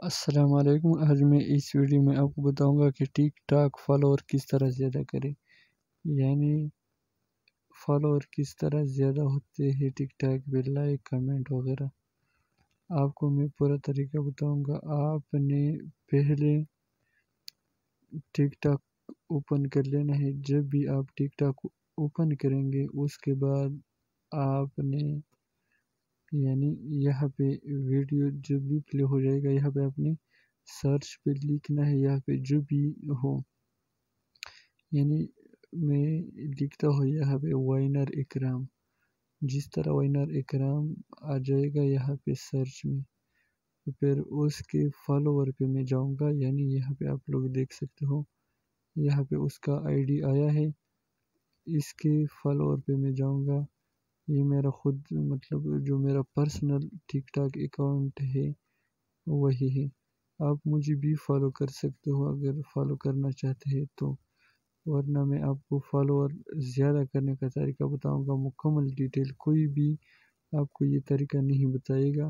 السلام علیکم۔ آج میں اس ویڈیو میں آپ کو بتاؤں گا کہ ٹک ٹاک فالوور کس طرح زیادہ کریں، یعنی فالوور کس طرح زیادہ ہوتے ہیں ٹک ٹاک پہ، لائک کمنٹ وغیرہ۔ آپ کو میں پورا طریقہ بتاؤں گا۔ آپ نے پہلے ٹک ٹاک اوپن کر لینا ہے۔ جب بھی آپ ٹک ٹاک اوپن کریں گے اس کے بعد آپ نے یعنی یہاں پہ ویڈیو جب بھی پلے ہو جائے گا، یہاں پہ آپ نے سرچ پہ لکھنا ہے، یہاں پہ جو بھی ہو، یعنی میں لکھتا ہوں یہاں پہ وائنر اکرام۔ جس طرح وائنر اکرام آ جائے گا یہاں پہ سرچ میں، پھر اس کے فالوور پہ میں جاؤں گا، یعنی یہاں پہ آپ لوگ دیکھ سکتے ہو، یہاں پہ اس کا آئی ڈی آیا ہے۔ اس کے فالوور پہ میں جاؤں گا۔ یہ میرا خود مطلب جو میرا پرسنل ٹک ٹاک اکاؤنٹ ہے وہی ہے۔ آپ مجھے بھی فالو کر سکتے ہو اگر فالو کرنا چاہتے ہیں تو، ورنہ میں آپ کو فالوور زیادہ کرنے کا طریقہ بتاؤں گا، مکمل ڈیٹیل۔ کوئی بھی آپ کو یہ طریقہ نہیں بتائے گا۔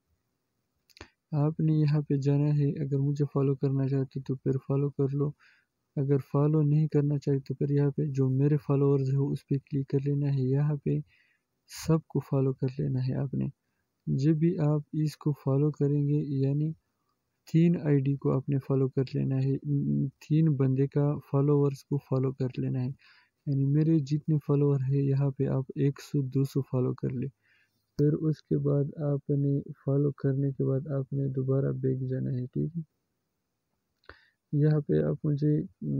آپ نے یہاں پہ جانا ہے، اگر مجھے فالو کرنا چاہتے تو پھر فالو کر لو، اگر فالو نہیں کرنا چاہتے تو پھر یہاں پہ جو میرے فالوورز ہیں اس پہ کلک کر لینا ہے۔ یہاں پہ سب کو فالو کر لینا ہے آپ نے۔ جب بھی آپ اس کو فالو کریں گے، یعنی 3 آئی ڈی کو آپ نے فالو کر لینا ہے، 3 بندے کا فالوورز کو فالو کر لینا ہے، یعنی میرے جتنے فالوور ہیں یہاں پہ آپ 100-200 فالو کر لیں۔ پھر اس کے بعد آپ نے فالو کرنے کے بعد آپ نے دوبارہ بیک جانا ہے، ٹھیک ہے۔ یہاں پہ آپ مجھے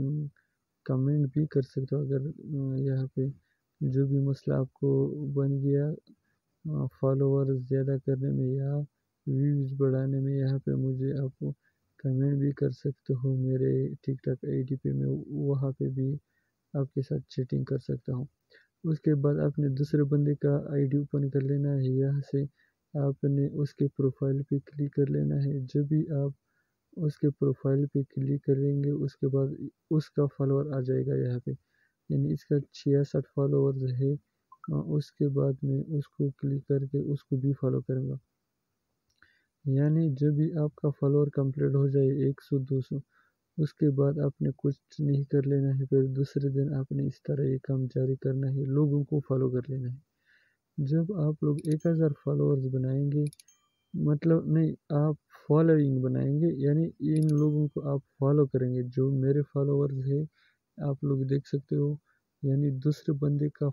کمنٹ بھی کر سکتے ہو، اگر یہاں پہ جو بھی مسئلہ آپ کو بن گیا فالوور زیادہ کرنے میں یا ویوز بڑھانے میں، یہاں پہ مجھے آپ کو کمنٹ بھی کر سکتے ہو میرے ٹک ٹاک آئی ڈی پہ، میں وہاں پہ بھی آپ کے ساتھ چیٹنگ کر سکتا ہوں۔ اس کے بعد آپ نے دوسرے بندے کا آئی ڈی اوپن کر لینا ہے، یہاں سے آپ نے اس کے پروفائل پہ کلک کر لینا ہے۔ جب بھی آپ اس کے پروفائل پہ کلک کریں گے اس کے بعد اس کا فالوور آ جائے گا یہاں پہ، یعنی اس کا 66 فالوورز ہے۔ اس کے بعد میں اس کو کلک کر کے اس کو بھی فالو کروں گا، یعنی جب بھی آپ کا فالوور کمپلیٹ ہو جائے 100-200، اس کے بعد آپ نے کچھ نہیں کر لینا ہے، پھر دوسرے دن آپ نے اس طرح یہ کام جاری کرنا ہے، لوگوں کو فالو کر لینا ہے۔ جب آپ لوگ 1000 فالوورز بنائیں گے، مطلب نہیں، آپ فالوئنگ بنائیں گے، یعنی ان لوگوں کو آپ فالو کریں گے جو میرے فالوورز ہیں، آپ لوگ دیکھ سکتے ہو، یعنی دوسرے بندے کا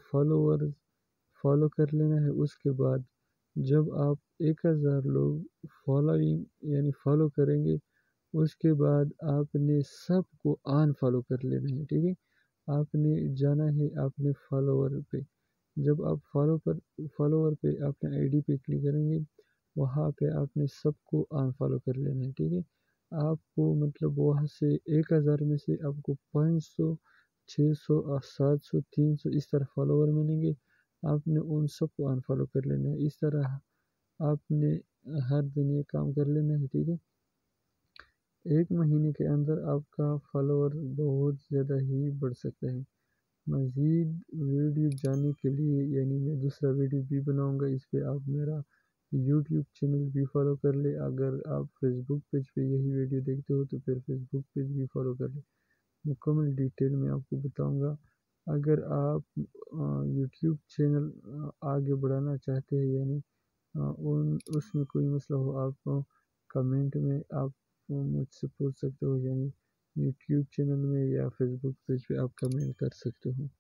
فالو کر لینا ہے۔ اس کے بعد جب آپ 1000 لوگ فالوئنگ یعنی فالو کریں گے، اس کے بعد آپ نے سب کو آن فالو کر لینا ہے، ٹھیک ہے۔ آپ نے جانا ہے اپنے فالوور پہ، جب آپ فالوور پہ اپنے آئی ڈی پہ کلک کریں گے، وہاں پہ آپ نے سب کو آن فالو کر لینا ہے، ٹھیک ہے۔ آپ کو مطلب وہاں سے 1000 میں سے آپ کو 500 600 700 300 اس طرح فالوور ملیں گے، آپ نے ان سب کو آن فالو کر لینا ہے۔ اس طرح آپ نے ہر دن یہ کام کر لینا ہے، ٹھیک ہے۔ 1 مہینے کے اندر آپ کا فالوور بہت زیادہ ہی بڑھ سکتا ہے۔ مزید ویڈیو جاننے کے لیے یعنی میں دوسرا ویڈیو بھی بناؤں گا، اس پہ آپ میرا یوٹیوب چینل بھی فالو کر لیں۔ اگر آپ فیس بک پیج پہ یہی ویڈیو دیکھتے ہو تو پھر فیس بک پیج بھی فالو کر لیں، مکمل ڈیٹیل میں آپ کو بتاؤں گا۔ اگر آپ یوٹیوب چینل آگے بڑھانا چاہتے ہیں، یعنی اس میں کوئی مسئلہ ہو، آپ کمنٹ میں آپ مجھ سے پوچھ سکتے ہو، یعنی یوٹیوب چینل میں یا فیس بک پیج پہ آپ کمنٹ کر سکتے ہو۔